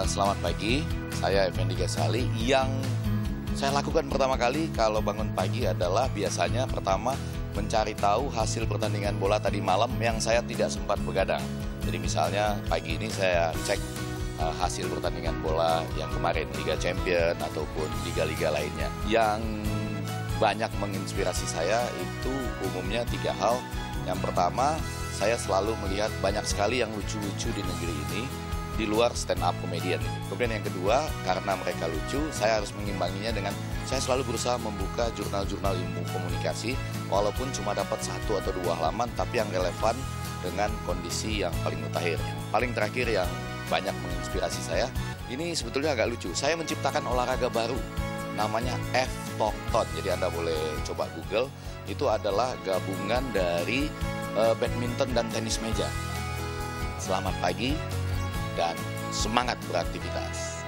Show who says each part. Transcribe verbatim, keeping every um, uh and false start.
Speaker 1: selamat pagi. Saya Effendi Ghazali. Yang saya lakukan pertama kali kalau bangun pagi adalah biasanya pertama mencari tahu hasil pertandingan bola tadi malam yang saya tidak sempat begadang. Jadi misalnya pagi ini saya cek uh, hasil pertandingan bola yang kemarin Liga Champion ataupun liga-liga lainnya. Yang banyak menginspirasi saya itu umumnya tiga hal. Yang pertama, saya selalu melihat banyak sekali yang lucu-lucu di negeri ini di luar stand up comedian. Kemudian yang kedua, karena mereka lucu, saya harus mengimbanginya dengan saya selalu berusaha membuka jurnal-jurnal ilmu komunikasi walaupun cuma dapat satu atau dua halaman tapi yang relevan dengan kondisi yang paling mutakhirnya. Paling terakhir yang banyak menginspirasi saya, ini sebetulnya agak lucu. Saya menciptakan olahraga baru namanya F-Tokton. Jadi Anda boleh coba Google. Itu adalah gabungan dari uh, badminton dan tenis meja. Selamat pagi dan semangat beraktivitas.